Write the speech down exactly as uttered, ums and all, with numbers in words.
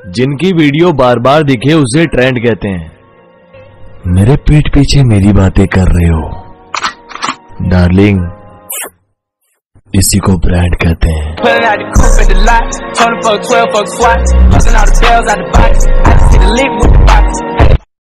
जिनकी वीडियो बार बार दिखे उसे ट्रेंड कहते हैं। मेरे पीठ पीछे मेरी बातें कर रहे हो डार्लिंग, इसी को ब्रांड कहते हैं।